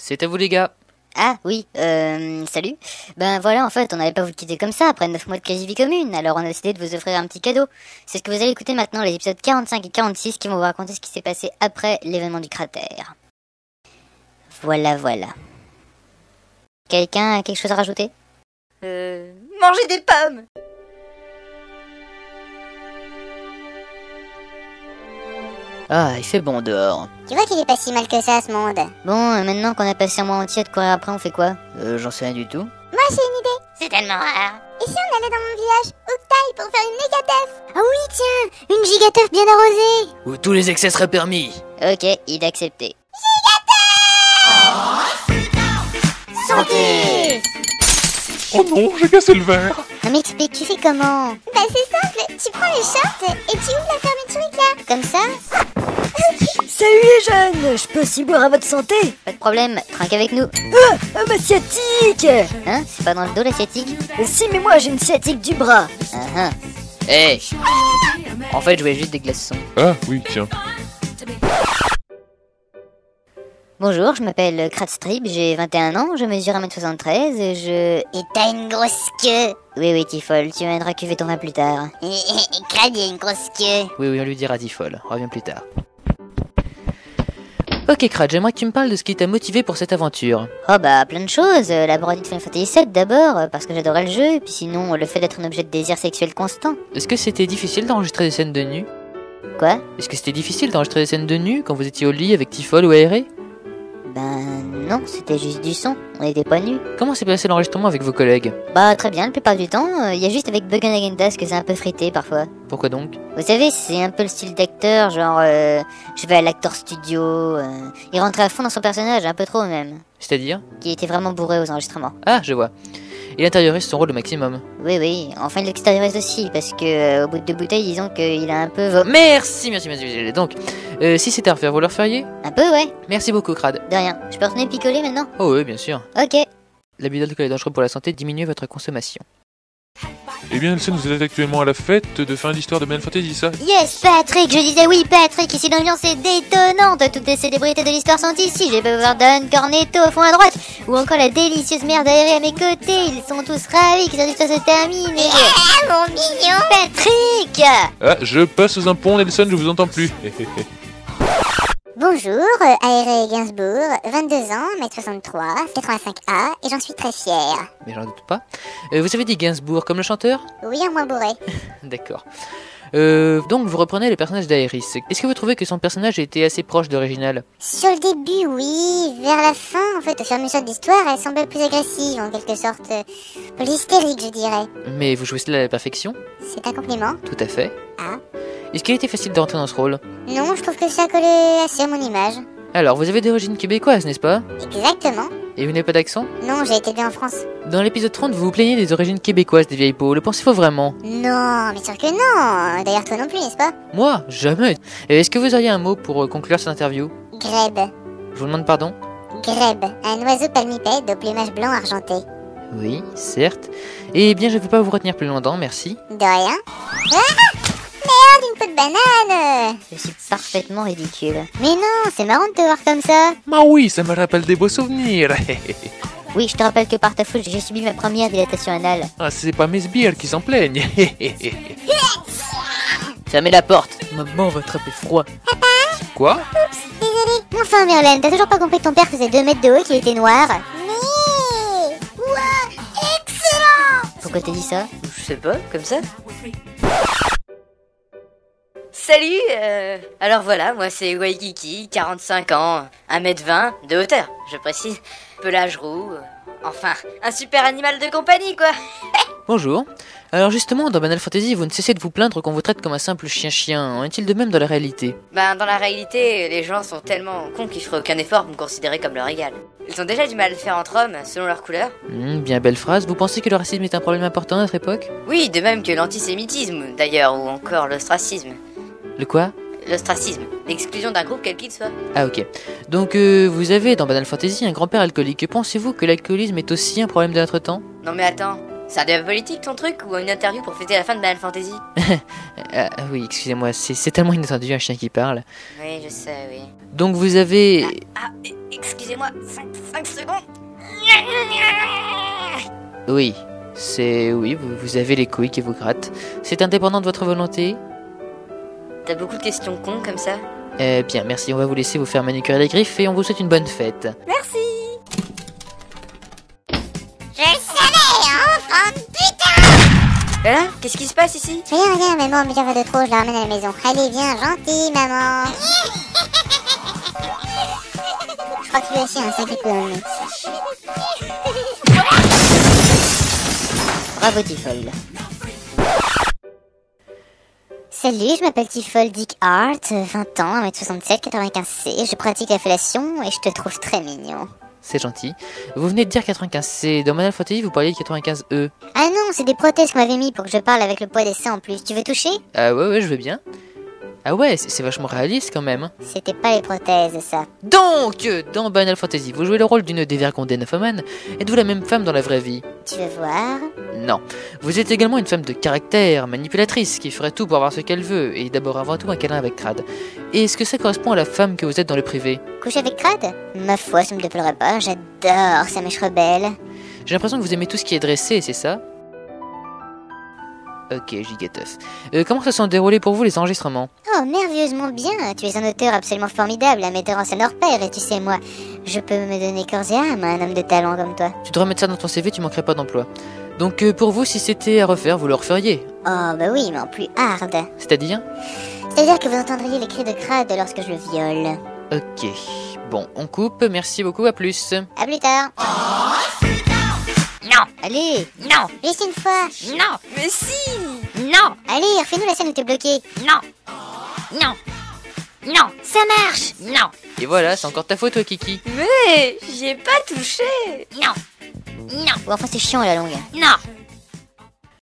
C'est à vous les gars. Ah oui, salut. Ben voilà, en fait, on n'allait pas vous quitter comme ça après 9 mois de quasi-vie commune, alors on a décidé de vous offrir un petit cadeau. C'est ce que vous allez écouter maintenant, les épisodes 45 et 46 qui vont vous raconter ce qui s'est passé après l'événement du cratère. Voilà. Quelqu'un a quelque chose à rajouter? Manger des pommes. Ah, il fait bon dehors. Tu vois qu'il est pas si mal que ça, ce monde. Bon, maintenant qu'on a passé un mois entier de courir après, on fait quoi? J'en sais rien du tout. Moi, j'ai une idée. C'est tellement rare. Et si on allait dans mon village, Octail, pour faire une méga teuf? Ah oui, tiens, une gigateuf bien arrosée. Où tous les excès seraient permis. Ok, idée acceptée. Santé. Oh non, j'ai cassé le verre. Non mais explique, tu fais comment? Bah c'est simple, tu prends les shorts et tu ouvres la fermeture éclair. Comme ça? Salut les jeunes, je peux aussi boire à votre santé? Pas de problème, trinque avec nous. Ma sciatique. Hein? C'est pas dans le dos la sciatique? Si, mais moi j'ai une sciatique du bras. Ah. Eh En fait, je voulais juste des glaçons. Ah oui, tiens. Bonjour, je m'appelle Kratstrip, j'ai 21 ans, je mesure 1m73 et je... Et t'as une grosse queue. Oui, Tifol, tu viendras cuver ton vin plus tard. Et Crad, il a une grosse queue. Oui, on lui dira Tifol. Reviens plus tard. Ok, Crad, j'aimerais que tu me parles de ce qui t'a motivé pour cette aventure. Oh bah, plein de choses. La parodie de Final Fantasy VII d'abord, parce que j'adorais le jeu, et puis sinon, le fait d'être un objet de désir sexuel constant. Est-ce que c'était difficile d'enregistrer des scènes de nu? Quoi? Est-ce que c'était difficile d'enregistrer des scènes de nu quand vous étiez au lit avec Tifol ou aéré? Ben non, c'était juste du son, on était pas nus. Comment s'est passé l'enregistrement avec vos collègues? Bah très bien, la plupart du temps, il y a juste avec Bug Agendas que c'est un peu frité parfois. Pourquoi donc? Vous savez, c'est un peu le style d'acteur, genre je vais à l'acteur studio, il rentrait à fond dans son personnage, un peu trop même, C'est-à-dire? qui était vraiment bourré aux enregistrements. Ah, je vois. Il intériorise son rôle au maximum. Oui, enfin il l'extériorise aussi, parce que au bout de 2 bouteilles, disons qu'il a un peu... Merci. Donc, si c'était à refaire, vous le referiez? Un peu, ouais, Merci beaucoup, Crad. de rien. Je peux retourner picoler maintenant? Oh oui, bien sûr. Ok. L'abus d'alcool est dangereux pour la santé, diminuez votre consommation. Eh bien, Elsen, vous êtes actuellement à la fête de fin d'histoire de Final Fantasy, ça? Yes, Patrick, je disais oui, Patrick, ici l'ambiance est détonnante, toutes les célébrités de l'histoire sont ici, j'ai pu voir Don Cornetto au fond à droite, ou encore la délicieuse mère d'aéré à mes côtés, ils sont tous ravis que cette histoire se termine, et... Ah, mon mignon. Patrick! Ah, je passe sous un pont, Nelson, je vous entends plus. Bonjour, Aéré Gainsbourg, 22 ans, 1m63, 85A, et j'en suis très fière. Mais j'en doute pas. Vous avez dit Gainsbourg comme le chanteur? Oui, un moins bourré. D'accord. Donc vous reprenez le personnage d'Aeris. Est-ce que vous trouvez que son personnage était assez proche d'original? Sur le début, oui. Vers la fin, en fait, au fur et à mesure de l'histoire, elle semble plus agressive, en quelque sorte. Plus hystérique, je dirais. Mais vous jouez cela à la perfection? C'est un compliment. Tout à fait. Ah. Est-ce qu'il était facile de rentrer dans ce rôle? Non, je trouve que ça collait assez à mon image. Alors, vous avez d'origine québécoise, n'est-ce pas? Exactement. Et vous n'avez pas d'accent? Non, j'ai été élevée en France. Dans l'épisode 30, vous vous plaignez des origines québécoises des vieilles peaux. Le pensez-vous vraiment? Non, mais sûr que non. D'ailleurs, toi non plus, n'est-ce pas? Moi? Jamais. Et est-ce que vous auriez un mot pour conclure cette interview? Grèbe. Je vous demande pardon? Grèbe, un oiseau palmipède au plumage blanc argenté. Oui, certes. Eh bien, je ne vais pas vous retenir plus longtemps, merci. De rien. Ah! Merde, une peau de banane. Je suis parfaitement ridicule. Mais non, c'est marrant de te voir comme ça. Ah oui, ça me rappelle des beaux souvenirs. Oui, je te rappelle que par ta faute, j'ai subi ma première dilatation anale. Ah, c'est pas mes sbires qui s'en plaignent. Fermez la porte. Maman va attraper froid. Quoi? Désolée. Enfin, Merlène, t'as toujours pas compris que ton père faisait 2 mètres de haut et qu'il était noir? Mais... Ouah, excellent. Pourquoi t'as dit ça? Je sais pas, comme ça. Salut, alors voilà, moi c'est Waikiki, 45 ans, 1m20 de hauteur, je précise, pelage roux, enfin, un super animal de compagnie quoi. Bonjour. Alors justement, dans Final Fantasy, vous ne cessez de vous plaindre qu'on vous traite comme un simple chien-chien. En est-il de même dans la réalité? Ben dans la réalité, les gens sont tellement cons qu'ils feraient aucun effort pour me considérer comme leur égal. Ils ont déjà du mal à faire entre hommes, selon leur couleur. Bien belle phrase. Vous pensez que le racisme est un problème important à notre époque? Oui, de même que l'antisémitisme d'ailleurs, ou encore l'ostracisme. Le quoi? L'ostracisme, l'exclusion d'un groupe quel qu'il soit. Ah ok. Donc vous avez dans Final Fantasy un grand-père alcoolique. Pensez-vous que l'alcoolisme est aussi un problème de notre temps? Non mais attends, c'est un débat politique ton truc ou une interview pour fêter la fin de Final Fantasy? Oui, excusez-moi, c'est tellement inattendu un chien qui parle. Oui, je sais, oui. Donc vous avez... excusez-moi, 5 secondes. Oui, vous avez les couilles qui vous grattent. C'est indépendant de votre volonté? T'as beaucoup de questions cons comme ça? Eh bien, merci, on va vous laisser vous faire manicurer les griffes et on vous souhaite une bonne fête. Merci. Je le savais, enfant de putain! Et là, qu'est-ce qui se passe ici? Rien, maman, mais j'en veux de trop, je la ramène à la maison. Allez, viens, gentil, maman. Je crois que lui aussi a un sacré coup dans le nez. Bravo Tiffol. Salut, je m'appelle Tiffol Dick Hart, 20 ans, 1m67, 95C, je pratique la fellation et je te trouve très mignon. C'est gentil. Vous venez de dire 95C. Dans Final Fantasy, vous parliez de 95E. Ah non, c'est des prothèses qu'on m'avait mis pour que je parle avec le poids des seins en plus. Tu veux toucher? Ah ouais, je veux bien. Ah ouais, c'est vachement réaliste quand même. C'était pas les prothèses, ça. Donc, dans Final Fantasy, vous jouez le rôle d'une dévergondée nymphomane. Êtes-vous la même femme dans la vraie vie? Tu veux voir? Non. Vous êtes également une femme de caractère, manipulatrice, qui ferait tout pour avoir ce qu'elle veut, et d'abord avant tout un câlin avec Crad. Et est-ce que ça correspond à la femme que vous êtes dans le privé? Coucher avec Crad? Ma foi, ça me déplorerait pas, j'adore sa mèche rebelle. J'ai l'impression que vous aimez tout ce qui est dressé, c'est ça? Ok, gigateuf. Comment se sont déroulés pour vous les enregistrements? Oh, merveilleusement bien, tu es un auteur absolument formidable, un metteur en scène hors pair, et tu sais, moi, je peux me donner corps et âme à un homme de talent comme toi. Tu devrais mettre ça dans ton CV, tu manquerais pas d'emploi. Donc pour vous, si c'était à refaire, vous le referiez? Oh, bah oui, mais en plus hard. C'est-à-dire? C'est-à-dire que vous entendriez les cris de Crad lorsque je le viole. Ok. Bon, on coupe, merci beaucoup, à plus. À plus tard. Non. Allez, Non. juste une fois. Non. Mais si. Non. Allez, refais-nous la scène où t'es bloqué. Non. Non. Non. Ça marche. Non. Et voilà, c'est encore ta faute, toi, Kiki. Mais j'y ai pas touché. Non. Non. Ou enfin c'est chiant à la longue. Non.